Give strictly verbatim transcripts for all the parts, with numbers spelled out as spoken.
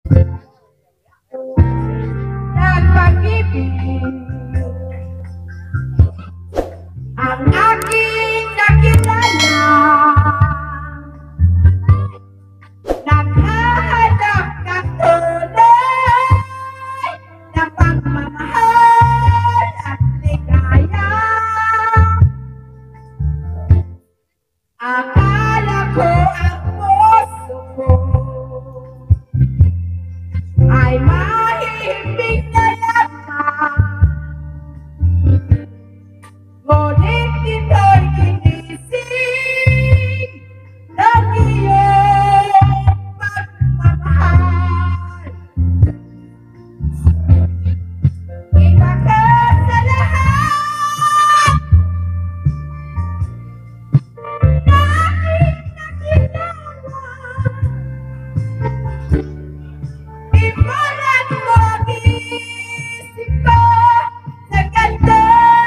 ng pag-ibig ang aking nakilala. Naghahanap ng tunay na pagmamahal at ligaya. Akala ko ang puso ko ay mahimbing na lamang, ngunit ito'y ginising ng iyong pagmamahal. Iba ka sa lahat na aking nakilala. Imulat mo ang isip ko sa ganda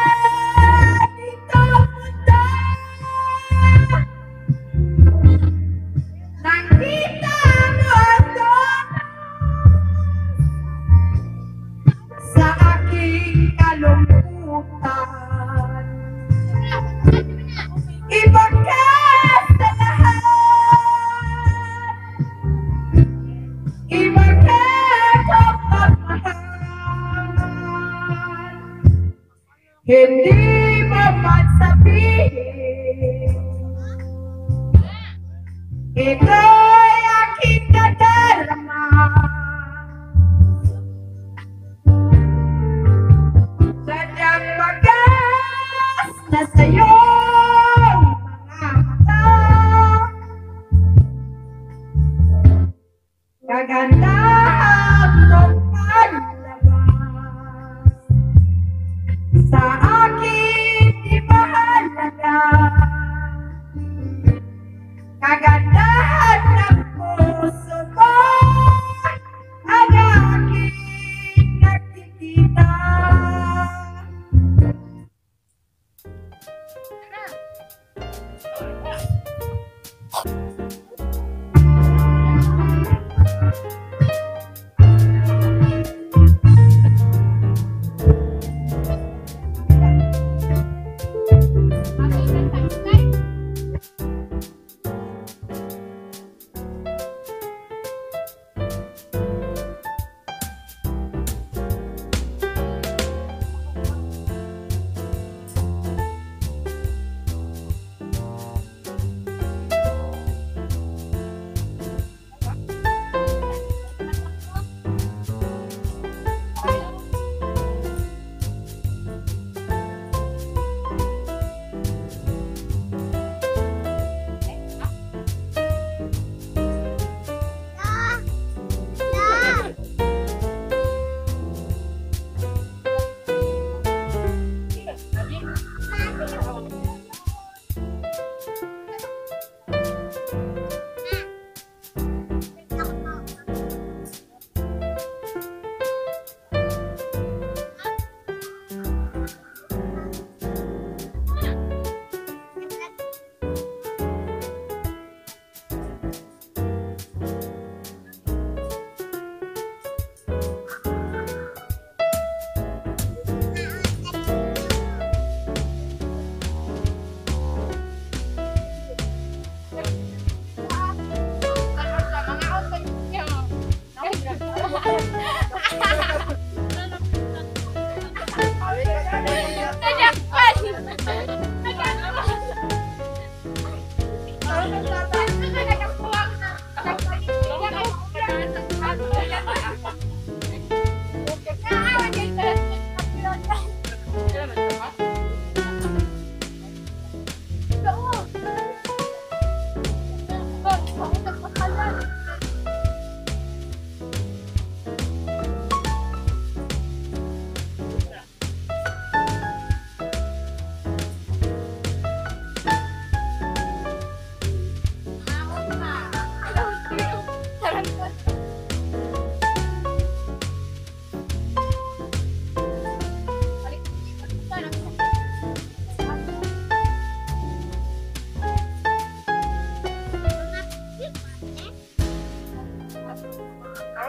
nitong mundo. Nakita mo ang sa aking kalungkutan. Iba ka sa lahat. Iba ka kong magmahal. Hindi mo man sabihin, ito'y aking nadarama. Sadyang wagas na sa'yo mga mata. Kagandahan mong panlabas sa akin di mahalaga. Kagandahan ng puso mo ang aking nakikita.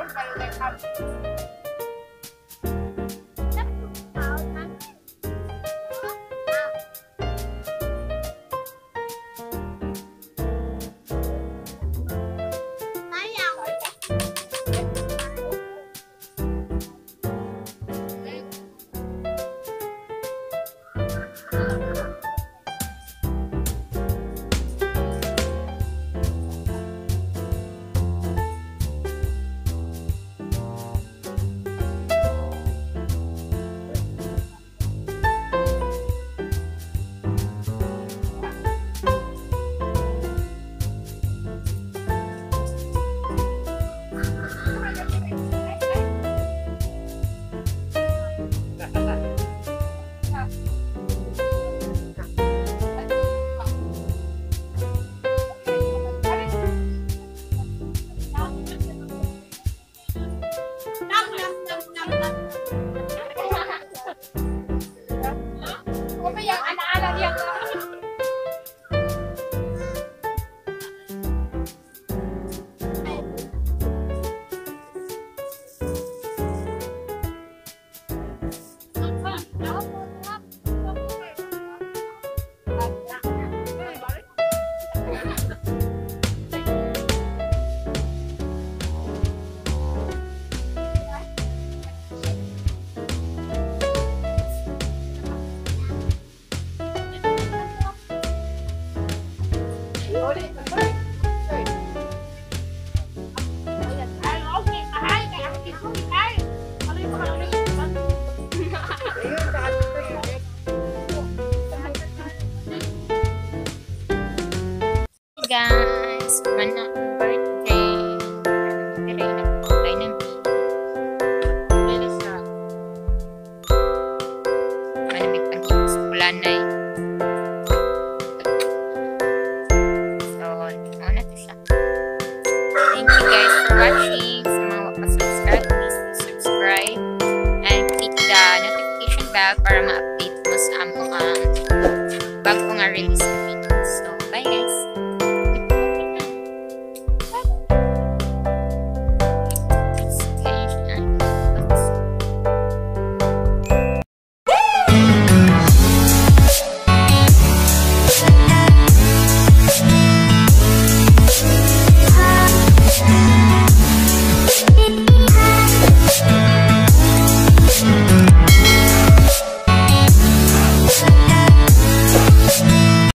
Guys, mana birthday. Dire na po tayo ng malamig pang sa pulanay. So, ano na to siya. Thank you guys for watching. Sa mga wapasubscribe, please subscribe and click the notification bell para ma-update mo sa among um, bago nga release